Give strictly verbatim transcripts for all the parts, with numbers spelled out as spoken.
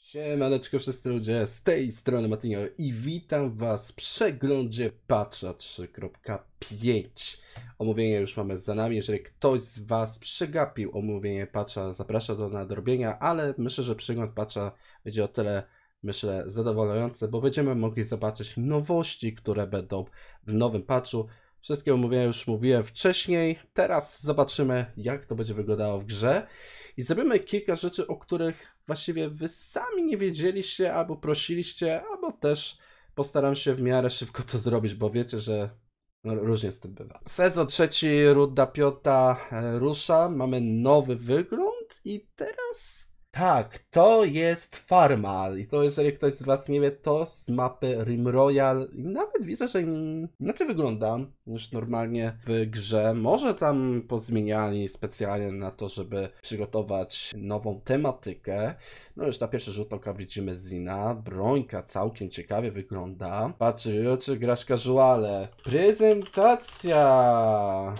Siemaneczko wszyscy ludzie, z tej strony Matinio i witam was w przeglądzie patcha trzy kropka pięć. Omówienie już mamy za nami. Jeżeli ktoś z was przegapił omówienie patcha, zapraszam do nadrobienia, ale myślę, że przegląd patcha będzie o tyle, myślę, zadowalający, bo będziemy mogli zobaczyć nowości, które będą w nowym patchu. Wszystkie omówienia już mówiłem wcześniej, teraz zobaczymy, jak to będzie wyglądało w grze. I zrobimy kilka rzeczy, o których właściwie wy sami nie wiedzieliście, albo prosiliście, albo też postaram się w miarę szybko to zrobić, bo wiecie, że no, różnie z tym bywa. Sezon trzeci, Runda Piąta e, rusza, mamy nowy wygląd i teraz... Tak, to jest farma i to jeżeli ktoś z was nie wie, to z mapy Rim Royal i nawet widzę, że inaczej wygląda niż normalnie w grze. Może tam pozmieniali specjalnie na to, żeby przygotować nową tematykę. No już na pierwszy rzut oka widzimy Zina, brońka całkiem ciekawie wygląda. Patrzcie, czy grasz casuale. Prezentacja!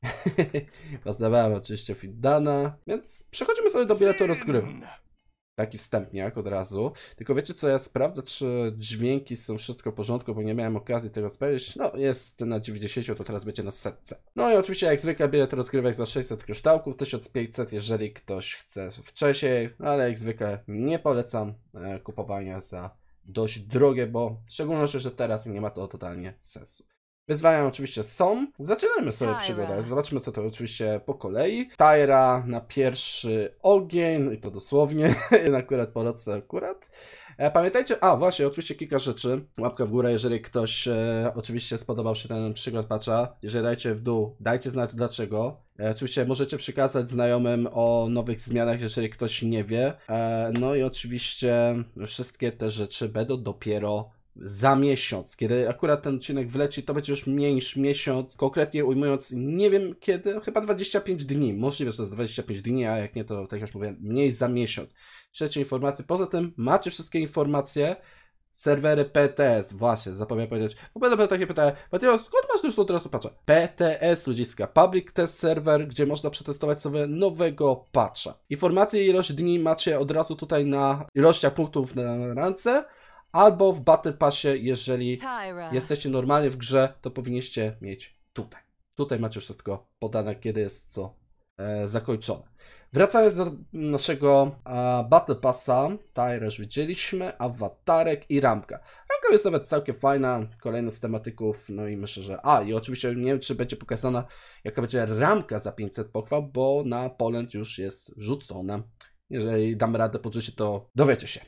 Poznawałem oczywiście Fiddana, więc przechodzimy sobie do biletu rozgrywek. Taki wstępniak od razu. Tylko wiecie co, ja sprawdzę, czy dźwięki są wszystko w porządku, bo nie miałem okazji tego sprawdzić. No, jest na dziewięćdziesięciu, to teraz będzie na setce. No i oczywiście jak zwykle bilet rozgrywek za sześćset kryształków, tysiąc pięćset, jeżeli ktoś chce wcześniej, ale jak zwykle nie polecam e, kupowania za dość drogie, bo w szczególności, że teraz nie ma to totalnie sensu. Wyzwania oczywiście są. Zaczynamy sobie przygodę. Zobaczmy co to oczywiście po kolei. Tyra na pierwszy ogień, i to dosłownie, akurat po roce akurat. E, pamiętajcie, a właśnie, oczywiście kilka rzeczy. Łapka w górę, jeżeli ktoś e, oczywiście spodobał się ten przygląd patcha. Jeżeli dajcie w dół, dajcie znać dlaczego. E, oczywiście możecie przekazać znajomym o nowych zmianach, jeżeli ktoś nie wie. E, no i oczywiście wszystkie te rzeczy będą dopiero za miesiąc. Kiedy akurat ten odcinek wleci, to będzie już mniej niż miesiąc. Konkretnie ujmując, nie wiem kiedy, chyba dwadzieścia pięć dni. Możliwe, że to jest dwadzieścia pięć dni, a jak nie, to tak jak już mówię, mniej za miesiąc. Trzecie informacje. Poza tym macie wszystkie informacje. Serwery P T S, właśnie, zapomniałem powiedzieć. Bo będą takie pytania, Mateo, skąd masz już to teraz patcha? P T S, ludziska, Public Test Server, gdzie można przetestować sobie nowego patcha. Informacje i ilość dni macie od razu tutaj na ilościach punktów na rance. Albo w Battle Passie, jeżeli Tyra. Jesteście normalnie w grze, to powinniście mieć tutaj. Tutaj macie wszystko podane, kiedy jest co e, zakończone. Wracając do naszego e, Battle Passa, Tyra już widzieliśmy, awatarek i ramka. Ramka jest nawet całkiem fajna, kolejny z tematyków, no i myślę, że... A, i oczywiście nie wiem, czy będzie pokazana, jaka będzie ramka za pięćset pochwał, bo na Poland już jest rzucona. Jeżeli damy radę podrzucić, to dowiecie się.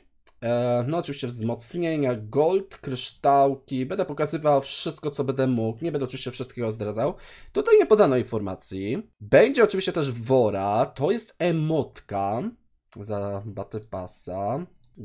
No oczywiście wzmocnienia, gold, kryształki, będę pokazywał wszystko co będę mógł, nie będę oczywiście wszystkiego zdradzał. Tutaj nie podano informacji. Będzie oczywiście też wora, to jest emotka za Battle Passa,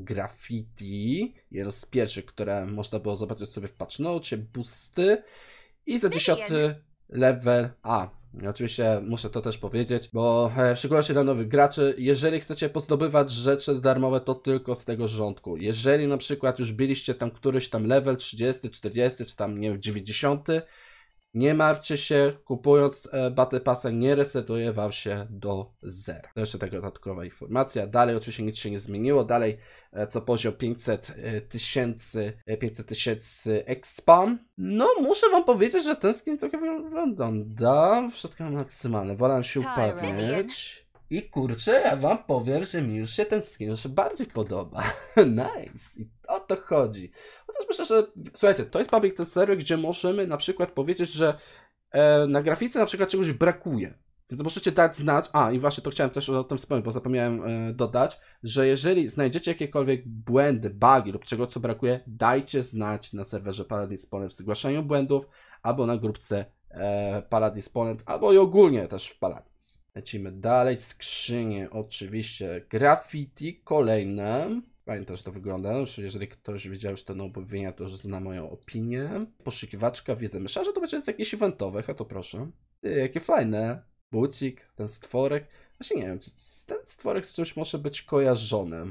graffiti, jedno z pierwszych, które można było zobaczyć sobie w patch note, boosty i za dziesiąty level, a i oczywiście muszę to też powiedzieć, bo e, w szczególności dla nowych graczy, jeżeli chcecie pozdobywać rzeczy darmowe, to tylko z tego rządku. Jeżeli na przykład już byliście tam któryś tam level trzydziesty, czterdziesty, czy tam nie wiem, dziewięćdziesiąty, nie martwcie się, kupując e, Battle Passa nie resetuje wam się do zera. To jeszcze taka dodatkowa informacja. Dalej oczywiście nic się nie zmieniło. Dalej e, co poziom pięćset tysięcy pięćset tysięcy expa. No muszę wam powiedzieć, że ten skin trochę wygląda. Wszystko mam maksymalne. Wolałem się upewnić. I kurczę, ja wam powiem, że mi już się ten skin już bardziej podoba. Nice. I o to chodzi. Chociaż myślę, że słuchajcie, to jest public test server, gdzie możemy na przykład powiedzieć, że e, na grafice na przykład czegoś brakuje. Więc możecie dać znać, a i właśnie to chciałem też o tym wspomnieć, bo zapomniałem e, dodać, że jeżeli znajdziecie jakiekolwiek błędy, bugi lub czego co brakuje, dajcie znać na serwerze Paladins Poland w zgłaszaniu błędów, albo na grupce e, Paladins Poland, albo i ogólnie też w Paladins. Lecimy dalej, skrzynie oczywiście, graffiti, kolejne. Fajnie też to wygląda, już jeżeli ktoś widział już te omówienia, to już zna moją opinię. Poszukiwaczka, wiedzę, myślałem, że to będzie z jakichś eventowych, a to proszę. Ty, jakie fajne. Bucik, ten stworek. Właśnie nie wiem, czy ten stworek z czymś może być kojarzony.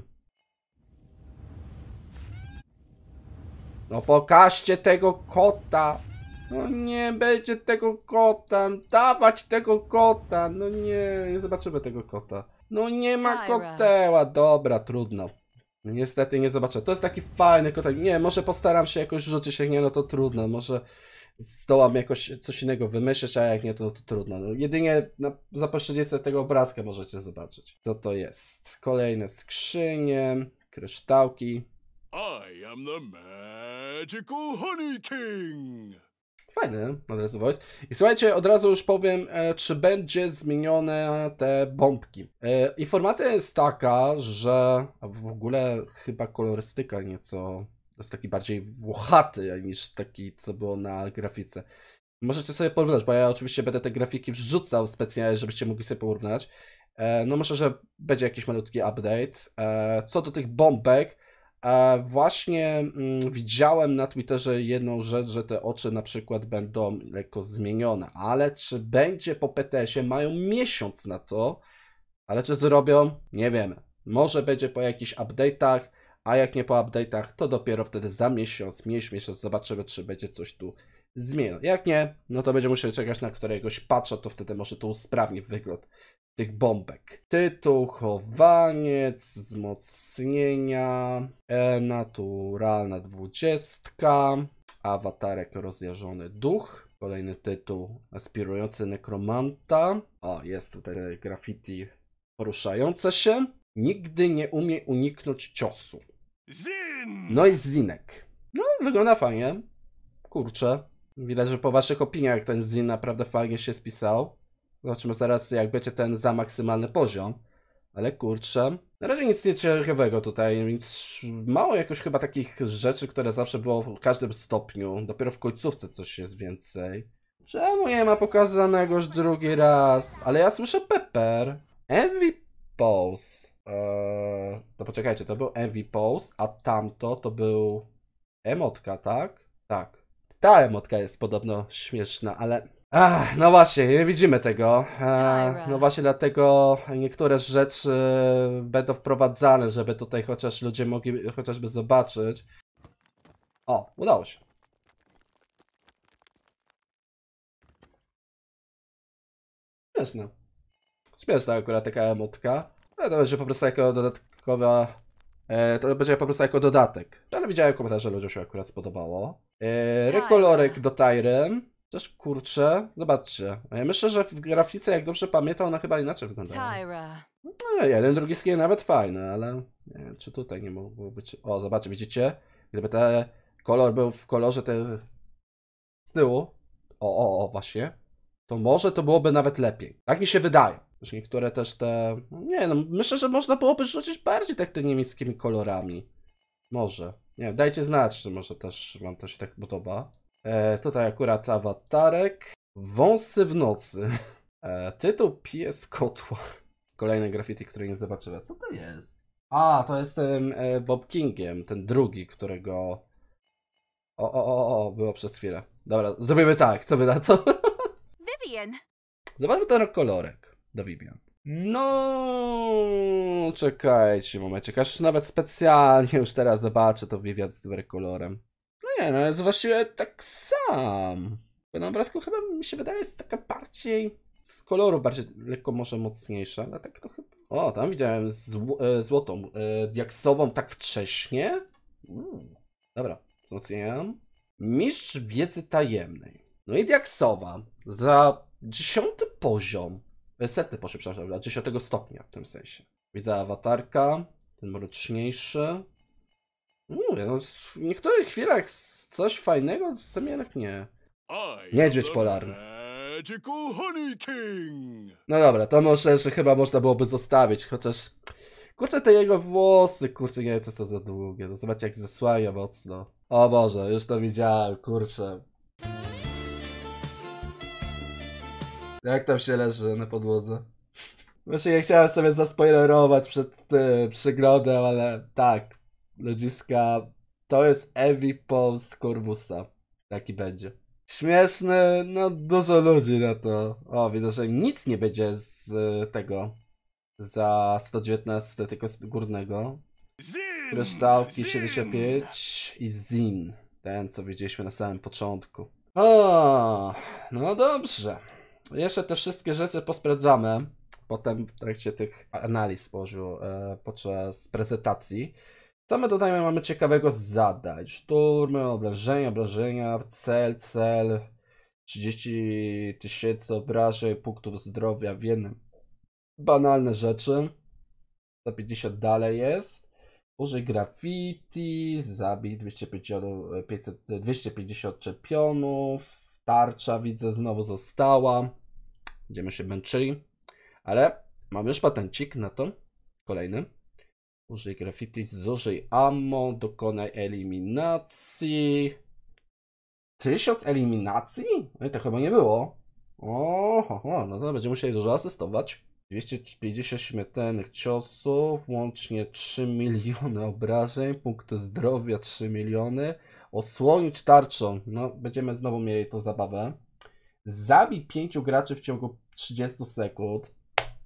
No pokażcie tego kota. No nie będzie tego kota. Dawać tego kota. No nie, nie zobaczymy tego kota. No nie ma koteła. Dobra, trudno. Niestety nie zobaczę. To jest taki fajny kotek. Nie, może postaram się jakoś rzucić, jak nie, no to trudno. Może zdołam jakoś coś innego wymyślić, a jak nie, to, to trudno. No, jedynie na zapotrzebowanie sobie tego obrazka możecie zobaczyć. Co to jest? Kolejne skrzynie, kryształki. I am the magical Honey King. Fajny, od razu voice. I słuchajcie, od razu już powiem, e, czy będzie zmienione te bombki. E, informacja jest taka, że w ogóle chyba kolorystyka nieco, to jest taki bardziej włochaty niż taki, co było na grafice. Możecie sobie porównać, bo ja oczywiście będę te grafiki wrzucał specjalnie, żebyście mogli sobie porównać. E, no myślę, że będzie jakiś malutki update. E, co do tych bombek, E, właśnie mm, widziałem na Twitterze jedną rzecz, że te oczy na przykład będą lekko zmienione, ale czy będzie po P T S-ie? Mają miesiąc na to, ale czy zrobią? Nie wiemy. Może będzie po jakichś update'ach, a jak nie po update'ach, to dopiero wtedy za miesiąc, miesiąc, miesiąc zobaczymy, czy będzie coś tu zmienione. Jak nie, no to będzie musiał czekać na któregoś patcha, to wtedy może to usprawni wygląd tych bombek. Tytuł, chowaniec, wzmocnienia, e, naturalna dwudziestka, awatarek rozjażony duch, kolejny tytuł, aspirujący nekromanta, o jest tutaj graffiti poruszające się, nigdy nie umie uniknąć ciosu. Zin! No i Zinek. No, wygląda fajnie, kurczę, widać, że po waszych opiniach ten Zin naprawdę fajnie się spisał. Zobaczymy zaraz, jak będzie ten za maksymalny poziom. Ale kurczę, na razie nic nieciekawego tutaj, więc mało jakoś chyba takich rzeczy, które zawsze było w każdym stopniu. Dopiero w końcówce coś jest więcej. Czemu nie ma pokazanego już drugi raz? Ale ja słyszę Pepper. M V Pose. Eee, to poczekajcie, to był M V Pose, a tamto to był emotka, tak? Tak. Ta emotka jest podobno śmieszna, ale... Ach, no właśnie, nie widzimy tego. E, no właśnie dlatego niektóre rzeczy będą wprowadzane, żeby tutaj chociaż ludzie mogli chociażby zobaczyć. O, udało się. Śmieszne. Śmieszna akurat taka emotka. Ale to będzie po prostu jako dodatkowa... E, to będzie po prostu jako dodatek. Ale widziałem komentarze, że ludziom się akurat spodobało. E, rekolorek do Tyry. Też kurczę, zobaczcie. Ja myślę, że w grafice, jak dobrze pamiętam, ona chyba inaczej wyglądała. No, jeden, drugi skin nawet fajny, ale nie wiem, czy tutaj nie mogło być. O, zobaczcie, widzicie? Gdyby ten kolor był w kolorze te... z tyłu. O, o, o, właśnie. To może to byłoby nawet lepiej. Tak mi się wydaje. Już niektóre też te... Nie no, myślę, że można byłoby rzucić bardziej tak tymi niemieckimi kolorami. Może. Nie wiem, dajcie znać, czy może też wam to się tak podoba. E, tutaj akurat awatarek. Wąsy w nocy. E, tytuł Pies Kotła. Kolejne graffiti, które nie zobaczyłem. Co to jest? A, to jest ten e, Bob Kingiem, ten drugi, którego... O, o, o, o, było przez chwilę. Dobra, zrobimy tak, co wy na to? Vivian. Zobaczmy ten kolorek do Vivian. No, czekajcie momencik, aż nawet specjalnie już teraz zobaczę to Vivian z tym kolorem. No nie, no jest właściwie tak sam. Na obrazku chyba mi się wydaje jest taka bardziej z koloru, bardziej lekko może mocniejsza, ale tak to chyba... O, tam widziałem zł e, złotą, e, diaksową tak wcześnie. Mm. Dobra, wzmocniam. Mistrz wiedzy tajemnej. No i diaksowa za dziesiąty poziom. E, setny poziom, przepraszam, dla dziesiątego stopnia w tym sensie. Widzę awatarka, ten mroczniejszy. Mówię, no w niektórych chwilach coś fajnego, w sumie jednak nie. Niedźwiedź polarny. No dobra, to może, że chyba można byłoby zostawić, chociaż... Kurczę, te jego włosy, kurczę, nie wiem, czy są za długie. No zobaczcie, jak zasłania mocno. O Boże, już to widziałem, kurczę. Jak tam się leży na podłodze? Właśnie nie chciałem sobie zaspoilerować przed tym przeglądem, ale tak. Ludziska, to jest M V Pose z Corvusa. Taki będzie. Śmieszny, no dużo ludzi na to. O, widzę, że nic nie będzie z tego. Za sto dziewiętnaście tylko z górnego. Kryształki siedemdziesiąt pięć i Zin. Ten, co widzieliśmy na samym początku. O, no dobrze. Jeszcze te wszystkie rzeczy posprawdzamy. Potem w trakcie tych analiz położył e, podczas prezentacji. Co my tutaj mamy ciekawego z zadań? Szturmy, obrażenia, obrażenia, cel, cel, trzydzieści tysięcy obrażeń, punktów zdrowia w jednym. Banalne rzeczy. sto pięćdziesiąt dalej jest. Użyj graffiti, zabij dwieście pięćdziesiąt, pięćset, dwieście pięćdziesiąt czempionów. Tarcza widzę znowu została. Będziemy się męczyli. Ale mamy już patencik na to. Kolejny. Użyj graffiti, zużyj ammo, dokonaj eliminacji. Tysiąc eliminacji? No i to chyba nie było. O, no to będziemy musieli dużo asystować. dwieście pięćdziesiąt śmiertelnych ciosów, łącznie trzy miliony obrażeń, punkty zdrowia trzy miliony. Osłonić tarczą, no będziemy znowu mieli tą zabawę. Zabij pięciu graczy w ciągu trzydziestu sekund.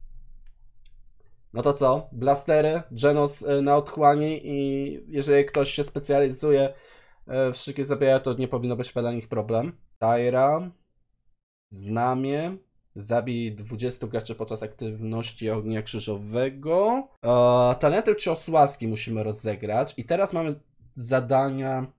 No to co? Blastery, Genos na otchłani i jeżeli ktoś się specjalizuje w szybkie zabijania, to nie powinno być dla nich problem. Tyra, znamie, zabij dwudziestu graczy podczas aktywności ognia krzyżowego. E, talenty cios łaski musimy rozegrać i teraz mamy zadania.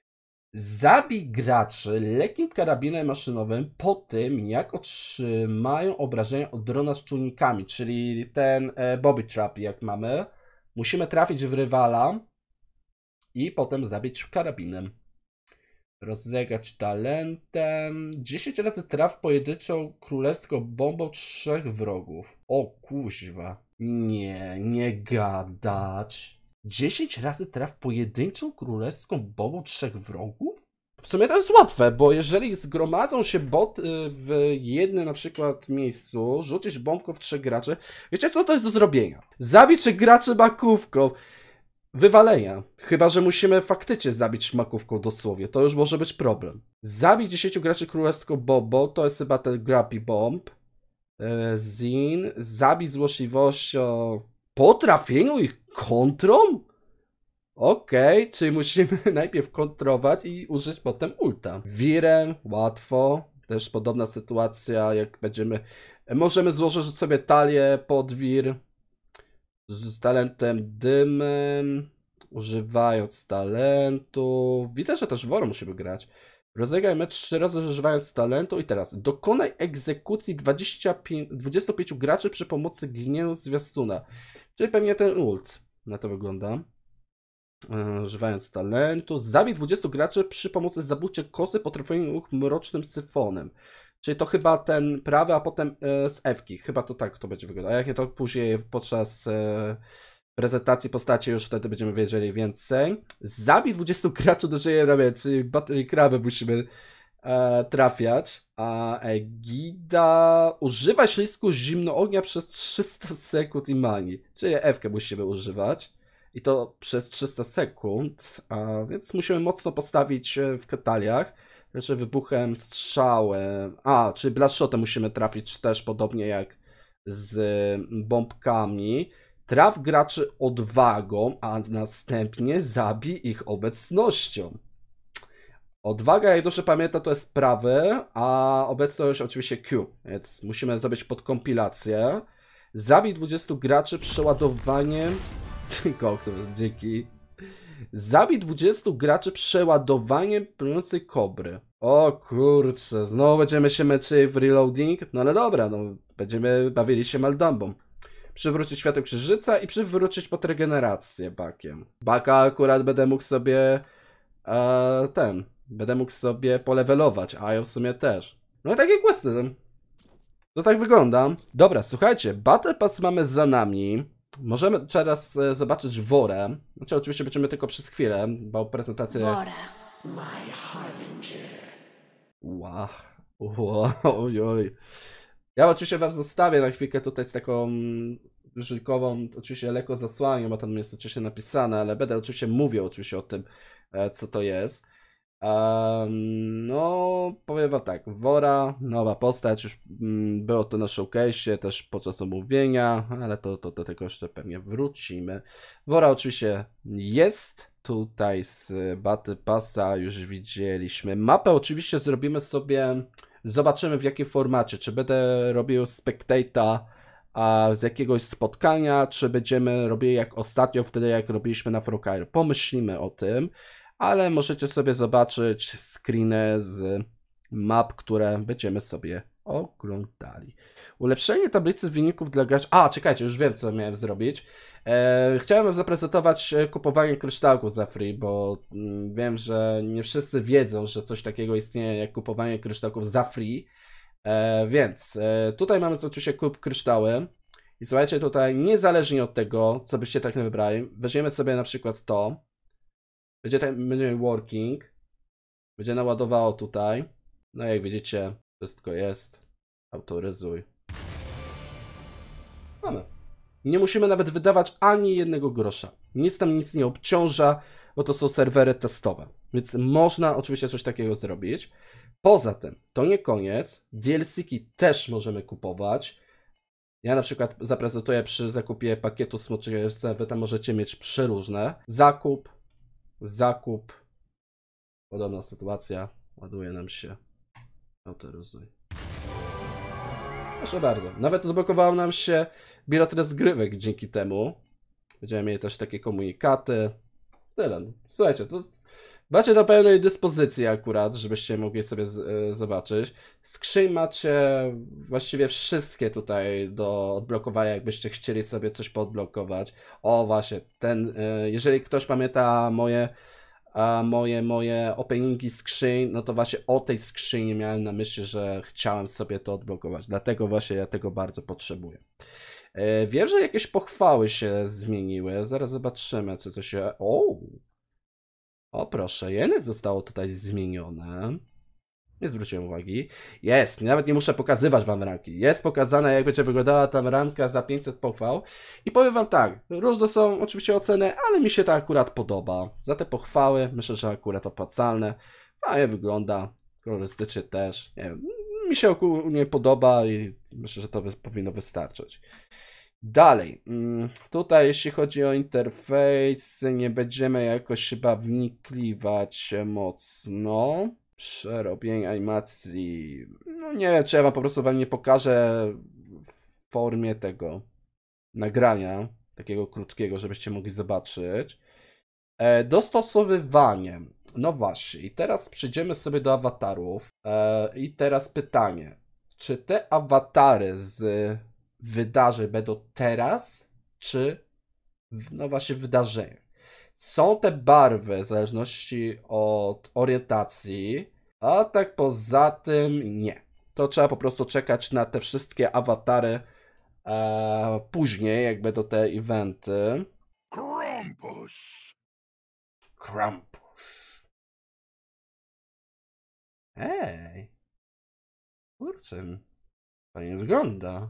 Zabij graczy lekkim karabinem maszynowym po tym, jak otrzymają obrażenia od drona z czujnikami, czyli ten e, Bobby Trap, jak mamy. Musimy trafić w rywala i potem zabić karabinem. Rozegrać talentem. dziesięć razy traf pojedynczą królewską bombą trzech wrogów. O kuźwa. Nie, nie gadać. dziesięć razy traf pojedynczą królewską bombą trzech wrogów? W sumie to jest łatwe, bo jeżeli zgromadzą się boty w jednym na przykład miejscu, rzucisz bombką w trzech graczy, wiecie co to jest do zrobienia? Zabić trzech graczy makówką. Wywalenia. Chyba że musimy faktycznie zabić makówką dosłownie, to już może być problem. Zabić dziesięciu graczy królewską bombą, to jest chyba ten Grappy Bomb. Zin. Zabij złośliwością po trafieniu ich kontrą? Okej, okay, czyli musimy najpierw kontrować i użyć potem ulta. Wirem, łatwo. Też podobna sytuacja, jak będziemy... Możemy złożyć sobie talię pod wir z talentem dymem, używając talentu. Widzę, że też Woro musimy grać. Rozegraj mecz trzy razy używając talentu i teraz dokonaj egzekucji dwudziestu pięciu graczy przy pomocy gniewu zwiastuna. Czyli pewnie ten ult. Na to wygląda. Używając talentu. Zabij dwudziestu graczy przy pomocy zabójczej kosy po trafieniu mrocznym syfonem. Czyli to chyba ten prawy, a potem e, z F-ki. Chyba to tak to będzie wyglądać. A jak nie, to później podczas e, prezentacji postaci już wtedy będziemy wiedzieli więcej. Zabij dwudziestu graczy do żyje, czyli Battery Crab'y musimy e, trafiać. A Egida... Używaj ślisku zimno ognia przez trzysta sekund i mani. Czyli F-kę musimy używać. I to przez trzysta sekund. A więc musimy mocno postawić w kataliach. Znaczy wybuchem, strzałem. A, czyli blashotem musimy trafić też podobnie jak z bombkami. Traf graczy odwagą, a następnie zabij ich obecnością. Odwaga, jak dobrze pamiętam, to jest prawy, a obecność oczywiście Q, więc musimy zrobić podkompilację. Zabij dwudziestu graczy przeładowaniem... Koks, dzięki. Zabij dwudziestu graczy przeładowaniem plącej kobry. O kurczę, znowu będziemy się męczyli w reloading. No ale dobra, no będziemy bawili się Maldambą. Przywrócić światło księżyca i przywrócić pod regenerację bakiem. Baka akurat będę mógł sobie e, ten, będę mógł sobie polewelować, a ja w sumie też. No i takie questy. To tak wygląda. Dobra, słuchajcie, Battle Pass mamy za nami. Możemy teraz e, zobaczyć Worę. Znaczy oczywiście będziemy tylko przez chwilę, bo prezentację... Wora. Wow. Wow. Oj, oj. Ja oczywiście wam zostawię na chwilkę tutaj z taką żyłkową, oczywiście lekko zasłanią, bo tam jest oczywiście napisane, ale będę oczywiście mówił oczywiście o tym, e, co to jest. Um, no, powiem wam tak, Wora, nowa postać, już mm, było to na showcase'ie, też podczas omówienia, ale to, to do tego jeszcze pewnie wrócimy. Wora oczywiście jest, tutaj z Battle Passa już widzieliśmy. Mapę oczywiście zrobimy sobie, zobaczymy w jakim formacie, czy będę robił Spectate'a a z jakiegoś spotkania, czy będziemy robili jak ostatnio, wtedy jak robiliśmy na Frogfire. Pomyślimy o tym, ale możecie sobie zobaczyć screeny z map, które będziemy sobie oglądali. Ulepszenie tablicy wyników dla graczy. A, czekajcie, już wiem, co miałem zrobić. E, chciałem zaprezentować kupowanie kryształków za free, bo mm, wiem, że nie wszyscy wiedzą, że coś takiego istnieje jak kupowanie kryształków za free. E, więc e, tutaj mamy oczywiście kup kryształy. I słuchajcie, tutaj niezależnie od tego, co byście tak nie wybrali, weźmiemy sobie na przykład to. Będzie tam będzie working. Będzie naładowało tutaj. No jak widzicie, wszystko jest. Autoryzuj. Mamy. Nie musimy nawet wydawać ani jednego grosza. Nic tam nic nie obciąża, bo to są serwery testowe. Więc można oczywiście coś takiego zrobić. Poza tym, to nie koniec. D L C-ki też możemy kupować. Ja na przykład zaprezentuję przy zakupie pakietu smoczego, wy tam możecie mieć przeróżne. Zakup, zakup. Podobna sytuacja. Ładuje nam się. Autoryzuj. Proszę bardzo. Nawet odblokowało nam się bilet rozgrywek dzięki temu. Będziemy mieli też takie komunikaty. Tyle. Słuchajcie, to macie do pełnej dyspozycji akurat, żebyście mogli sobie z, y, zobaczyć. Skrzyń macie właściwie wszystkie tutaj do odblokowania, jakbyście chcieli sobie coś poodblokować. O właśnie, ten, y, jeżeli ktoś pamięta moje A moje, moje openingi skrzyń, no to właśnie o tej skrzyni miałem na myśli, że chciałem sobie to odblokować. Dlatego właśnie ja tego bardzo potrzebuję. Yy, wiem, że jakieś pochwały się zmieniły. Zaraz zobaczymy, czy coś się... O! O proszę, jednak zostało tutaj zmienione. Nie zwróciłem uwagi. Jest, nawet nie muszę pokazywać wam ramki. Jest pokazane, jak będzie wyglądała tam ramka za pięćset pochwał. I powiem wam tak, różne są oczywiście oceny, ale mi się to akurat podoba. Za te pochwały myślę, że akurat opłacalne. Fajnie wygląda, kolorystycznie też. Nie wiem, mi się ogólnie podoba i myślę, że to wy powinno wystarczyć. Dalej, tutaj jeśli chodzi o interfejs, nie będziemy jakoś chyba wnikliwać mocno. Przerobienie animacji. No nie wiem, czy ja wam po prostu wam nie pokażę w formie tego nagrania, takiego krótkiego, żebyście mogli zobaczyć. E, dostosowywanie. No właśnie, i teraz przejdziemy sobie do awatarów. E, I teraz pytanie, czy te awatary z wydarzeń będą teraz, czy w, no właśnie w wydarzeniach? Są te barwy w zależności od orientacji, a tak poza tym nie. To trzeba po prostu czekać na te wszystkie awatary e, później, jak będą te eventy. Krampus! Krampus. Ej. Kurczę. Fajnie wygląda.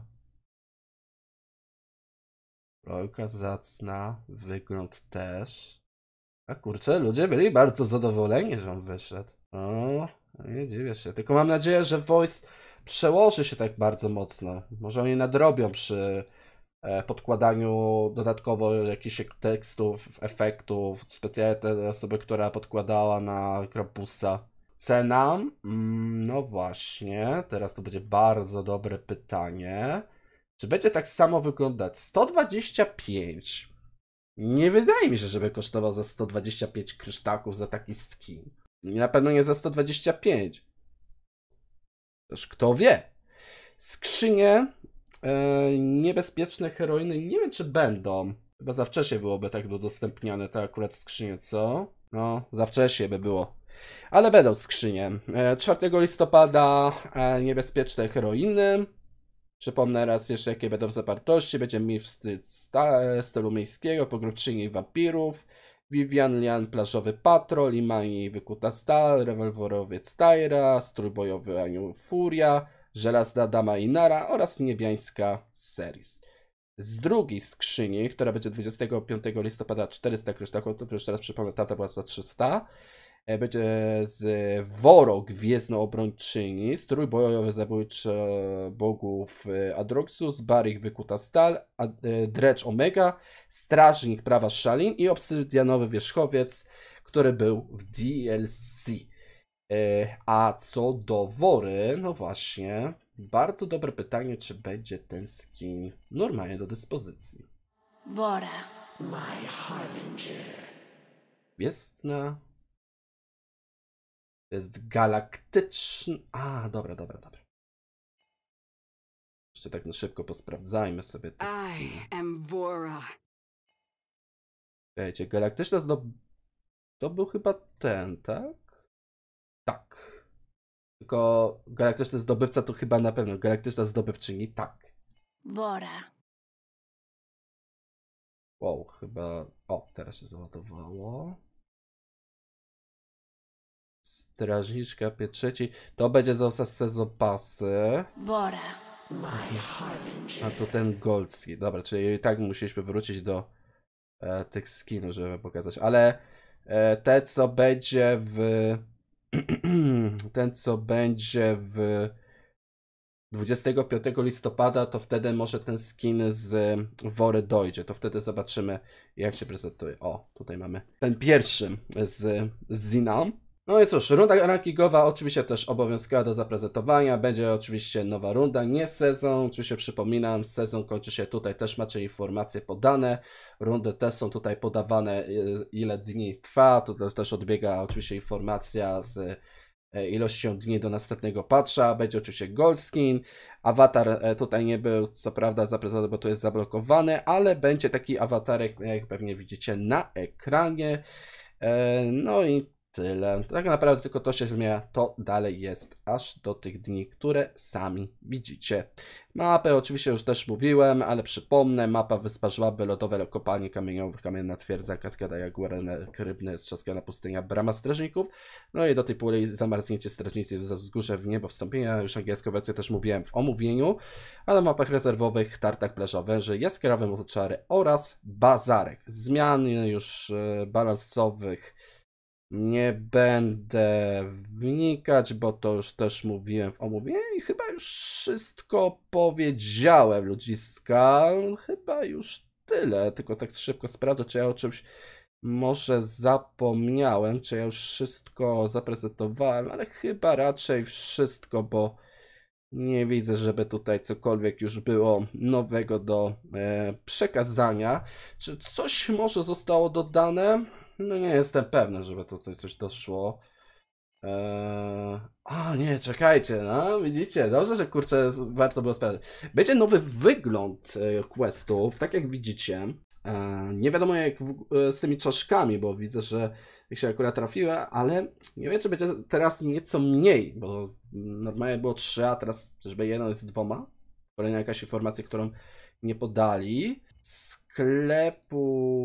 Rolka zacna, wygląd też. A kurczę, ludzie byli bardzo zadowoleni, że on wyszedł. O, nie dziwię się. Tylko mam nadzieję, że voice przełoży się tak bardzo mocno. Może oni nadrobią przy e, podkładaniu dodatkowo jakichś tekstów, efektów. Specjalnie te osoby, która podkładała na Krampusa. Cena? Mm, no właśnie, teraz to będzie bardzo dobre pytanie. Czy będzie tak samo wyglądać? sto dwadzieścia pięć. Nie wydaje mi się, żeby kosztował za sto dwadzieścia pięć kryształków za taki skin. I na pewno nie za sto dwadzieścia pięć. Też kto wie. Skrzynie e, niebezpieczne heroiny. Nie wiem, czy będą. Chyba za wcześnie byłoby tak udostępniane te akurat skrzynie, co? No, za wcześnie by było. Ale będą skrzynie. E, czwartego listopada e, niebezpieczne heroiny. Przypomnę raz jeszcze, jakie będą zawartości. Będzie mi w stylu miejskiego, pogrobczyni wampirów, Vivian Lian, plażowy patrol, Imani, wykuta stal, rewolwerowiec Tyra, strój bojowy anioł Furia, żelazna dama Inara oraz niebiańska Seris. Z drugiej skrzyni, która będzie dwudziestego piątego listopada, czterysta kryształków, to już teraz przypomnę, ta była za trzysta. Będzie z Woro Gwiezdno-Obrończyni, strój bojowy zabójczy bogów Adroxus, Barik wykuta stal, Dredge Omega, strażnik prawa Shalin i obsydianowy wierzchowiec, który był w D L C. A co do Wory, no właśnie, bardzo dobre pytanie, czy będzie ten skin normalnie do dyspozycji. Wora. Jest na... Jest galaktyczny... A, dobra, dobra, dobra. Jeszcze tak na szybko posprawdzajmy sobie te skiny. I am Vora. Słuchajcie, galaktyczna zdob... To był chyba ten, tak? Tak. Tylko galaktyczny zdobywca to chyba na pewno. Galaktyczna zdobywczyni, tak. Wora. Wow, chyba... O, teraz się załadowało. Strażniczka pieczęci. To będzie zostać sezon pasy. Wora. A tu ten Goldski. Dobra, czyli i tak musieliśmy wrócić do e, tych skinów, żeby pokazać. Ale e, te, co będzie w... ten, co będzie w dwudziestego piątego listopada, to wtedy może ten skin z Wory dojdzie. To wtedy zobaczymy, jak się prezentuje. O, tutaj mamy ten pierwszy z Zina. No i cóż, runda rankingowa oczywiście też obowiązkowa do zaprezentowania. Będzie oczywiście nowa runda, nie sezon. Oczywiście przypominam, sezon kończy się tutaj, też macie informacje podane. Rundy też są tutaj podawane, ile dni trwa. Tu też odbiega oczywiście informacja z ilością dni do następnego patcha. Będzie oczywiście gold skin. Awatar tutaj nie był co prawda zaprezentowany, bo to jest zablokowany, ale będzie taki awatarek, jak pewnie widzicie na ekranie. No i tyle. Tak naprawdę tylko to się zmienia, to dalej jest aż do tych dni, które sami widzicie. Mapę oczywiście już też mówiłem, ale przypomnę, mapa Wyspa Żłaby, lodowe kopalnie kamieniowych, kamienna twierdza, kaskada Jaguar, Rybny, Strzaskana pustynia, brama strażników. No i do tej pory zamarznięcie strażnicy za wzgórze w niebo wstąpienia, już angielską wersję też mówiłem w omówieniu, a na mapach rezerwowych, tartak plażowe, że jaskrawe moczary oraz bazarek. Zmian już e, balansowych nie będę wnikać, bo to już też mówiłem w omówieniu i chyba już wszystko powiedziałem, ludziska. Chyba już tyle, tylko tak szybko sprawdzę, czy ja o czymś może zapomniałem, czy ja już wszystko zaprezentowałem, ale chyba raczej wszystko, bo nie widzę, żeby tutaj cokolwiek już było nowego do e, przekazania. Czy coś może zostało dodane? No nie jestem pewny, żeby tu coś, coś doszło. Eee... A nie, czekajcie, no widzicie, dobrze, że kurczę, warto było sprawdzić. Będzie nowy wygląd e, questów, tak jak widzicie. Eee, nie wiadomo jak w, e, z tymi czaszkami, bo widzę, że jak się akurat trafiły, ale nie wiem, czy będzie teraz nieco mniej, bo normalnie było trzy, a teraz czyżby jedno jest z dwoma. Kolejna jakaś informacja, którą nie podali. Sklepu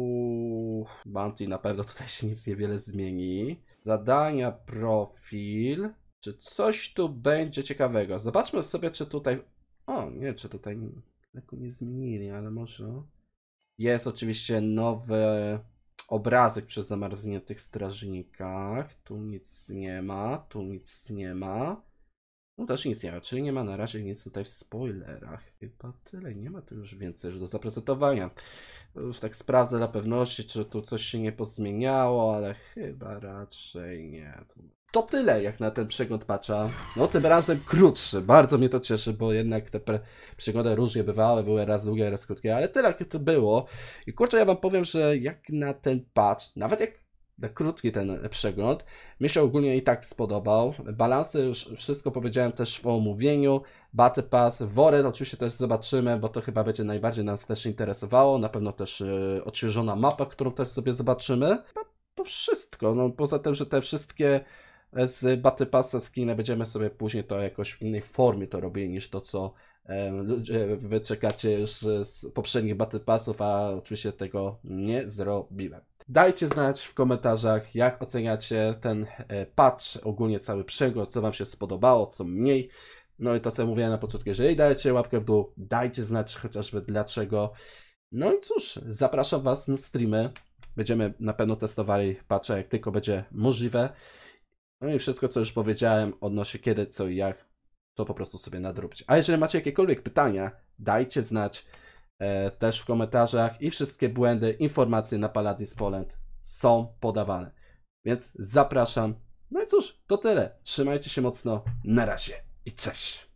Bounty na pewno tutaj się nic niewiele zmieni. Zadania, profil. Czy coś tu będzie ciekawego? Zobaczmy sobie, czy tutaj... O, nie, czy tutaj lekko nie zmienili, ale może... Jest oczywiście nowy obrazek przy zamarzniętych strażnikach. Tu nic nie ma, tu nic nie ma. No też nic nie ma, czyli nie ma na razie nic tutaj w spoilerach. Chyba tyle, nie ma tu już więcej już do zaprezentowania. To już tak sprawdzę dla pewności, czy tu coś się nie pozmieniało, ale chyba raczej nie. To tyle jak na ten przegląd patcha. No tym razem krótszy, bardzo mnie to cieszy, bo jednak te przygody różnie bywały, były raz długie, raz krótkie, ale tyle jak to było. I kurczę, ja wam powiem, że jak na ten patch, nawet jak na krótki ten przegląd, mi się ogólnie i tak spodobał. Balansy już wszystko powiedziałem też w omówieniu. Battle Pass, Worę oczywiście też zobaczymy, bo to chyba będzie najbardziej nas też interesowało. Na pewno też yy, odświeżona mapa, którą też sobie zobaczymy. Chyba to wszystko. No, poza tym, że te wszystkie z Battle Passa skiny będziemy sobie później to jakoś w innej formie to robili niż to, co ludzie wy czekacie już z poprzednich Battle Passów, a oczywiście tego nie zrobiłem. Dajcie znać w komentarzach, jak oceniacie ten patch, ogólnie cały przegląd, co wam się spodobało, co mniej. No i to, co mówiłem na początku, jeżeli dajecie łapkę w dół, dajcie znać chociażby dlaczego. No i cóż, zapraszam was na streamy. Będziemy na pewno testowali patcha, jak tylko będzie możliwe. No i wszystko, co już powiedziałem odnośnie kiedy, co i jak, to po prostu sobie nadróbcie. A jeżeli macie jakiekolwiek pytania, dajcie znać e, też w komentarzach i wszystkie błędy, informacje na Paladins Poland są podawane. Więc zapraszam. No i cóż, to tyle. Trzymajcie się mocno. Na razie i cześć.